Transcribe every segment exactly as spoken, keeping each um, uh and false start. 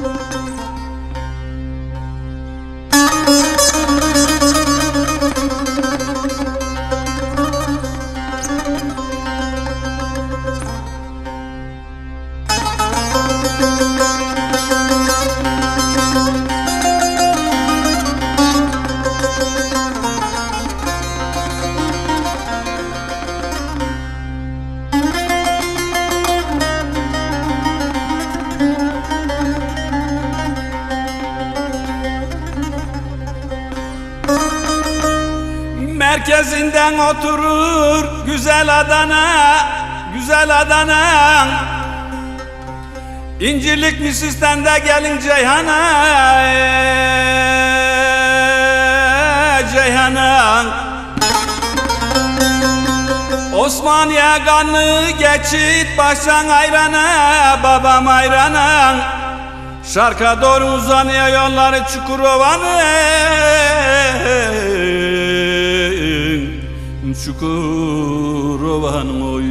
Merkezinden oturur güzel Adana, güzel Adana. İncirlik misisten de gelin Ceyhan'a, Ceyhan'a. Osmaniye kanı geçit baştan ayrana, babam ayrana. Şarka doğru uzanıyor yolları Çukurova'nın, Çukurova'nın oy.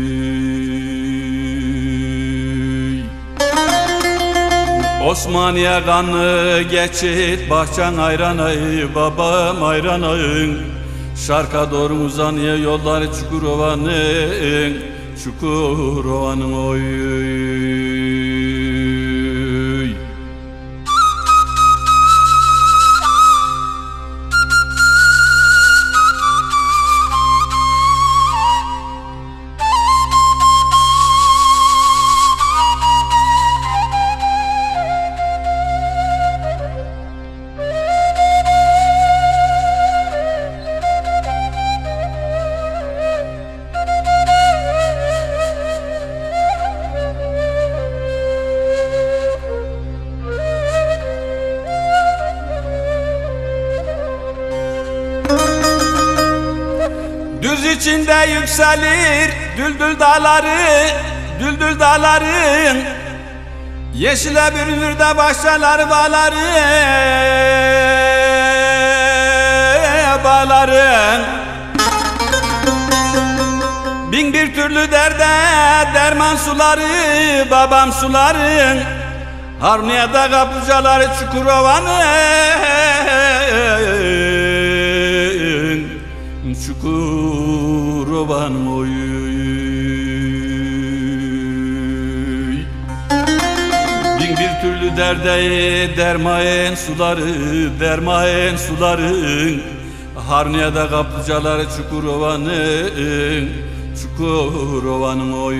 Osmaniye kanı geçit bahçen ayranay, babam ayranayın. Şarka doğru uzanıyor yolları Çukurova'nın, Çukurova'nın oy. Düz içinde yükselir düldül dağları, düldül dağların. Yeşile bürünür de başlar bağları, bağların. Bin bir türlü derde derman suları, babam suların. Harniyada kaplıcaları Çukurova'nın, Çukurova'nın oy. Bin bir türlü derde dermayen suları, dermayen suların. Harniyada kaplıcaları Çukurova'nın, Çukurova'nın oy.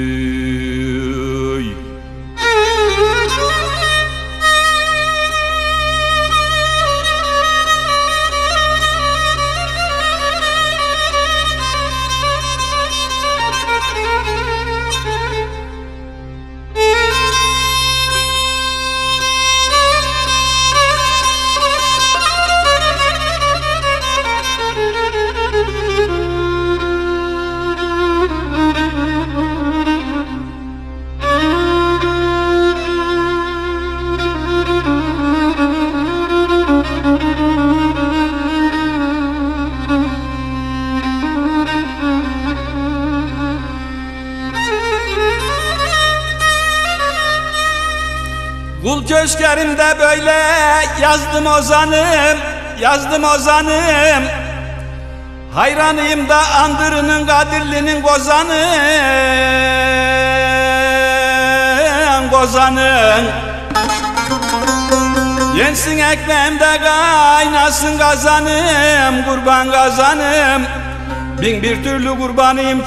Kul köşkerimde böyle yazdım ozanım, yazdım ozanım. Hayranıyım da Andırı'nın, Kadirli'nin kozanın, kozanın. Yensin ekmeğimde kaynasın kazanım, kurban kazanım. Bin bir türlü kurbanıyım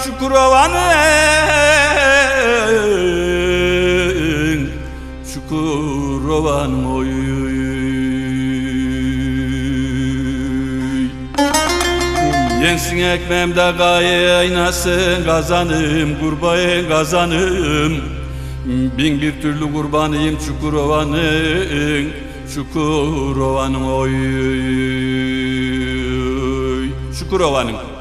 Çukurova'nın, Çukurova'nın oy. Yensin ekmeğimde kaynasın kazanım, kurban kazanım. Bin bir türlü kurbanıyım Çukurova'nın, Çukurova'nın oy. Çukurova'nın.